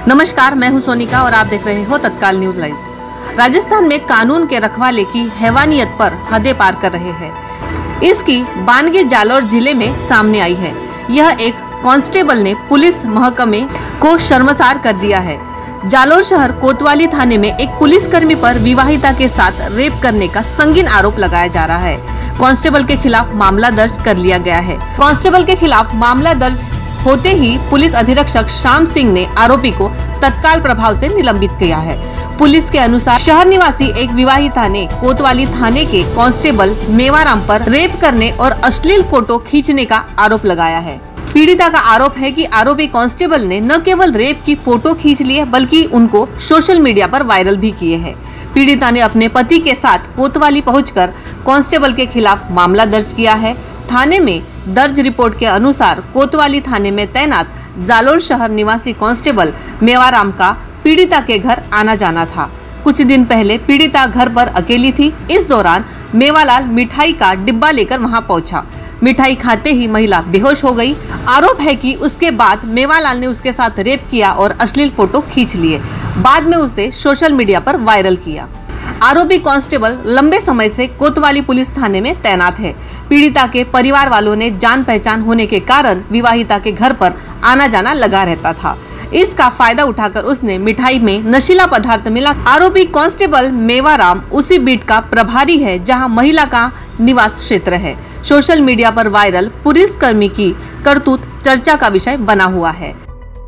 नमस्कार, मैं हूं सोनिका और आप देख रहे हो तत्काल न्यूज लाइव। राजस्थान में कानून के रखवाले की हैवानियत पर हदें पार कर रहे हैं। इसकी बानगी जालौर जिले में सामने आई है। यह एक कांस्टेबल ने पुलिस महकमे को शर्मसार कर दिया है। जालौर शहर कोतवाली थाने में एक पुलिसकर्मी पर विवाहिता के साथ रेप करने का संगीन आरोप लगाया जा रहा है। कांस्टेबल के खिलाफ मामला दर्ज कर लिया गया है। कांस्टेबल के खिलाफ मामला दर्ज होते ही पुलिस अधीक्षक श्याम सिंह ने आरोपी को तत्काल प्रभाव से निलंबित किया है। पुलिस के अनुसार शहर निवासी एक विवाहिता ने कोतवाली थाने के कांस्टेबल मेवाराम पर रेप करने और अश्लील फोटो खींचने का आरोप लगाया है। पीड़िता का आरोप है कि आरोपी कांस्टेबल ने न केवल रेप की फोटो खींच ली है बल्कि उनको सोशल मीडिया पर वायरल भी किए हैं। पीड़िता ने अपने पति के साथ कोतवाली पहुंचकर कांस्टेबल के खिलाफ मामला दर्ज किया है। थाने में दर्ज रिपोर्ट के अनुसार कोतवाली थाने में तैनात जालौर शहर निवासी कांस्टेबल मेवाराम का पीड़िता के घर आना जाना था। कुछ दिन पहले पीड़िता घर पर अकेली थी। इस दौरान मेवालाल मिठाई का डिब्बा लेकर वहां पहुंचा। मिठाई खाते ही महिला बेहोश हो गई। आरोप है कि उसके बाद मेवालाल ने उसके साथ रेप किया और अश्लील फोटो खींच लिए। बाद में उसे सोशल मीडिया पर वायरल किया। आरोपी कांस्टेबल लंबे समय से कोतवाली पुलिस थाने में तैनात है। पीड़िता के परिवार वालों ने जान पहचान होने के कारण विवाहिता के घर पर आना जाना लगा रहता था। इसका फायदा उठाकर उसने मिठाई में नशीला पदार्थ मिला। आरोपी कांस्टेबल मेवाराम उसी बीट का प्रभारी है जहां महिला का निवास क्षेत्र है। सोशल मीडिया पर वायरल पुलिसकर्मी की करतूत चर्चा का विषय बना हुआ है।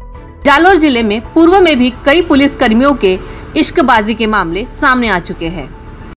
जालौर जिले में पूर्व में भी कई पुलिसकर्मियों के इश्कबाजी के मामले सामने आ चुके हैं।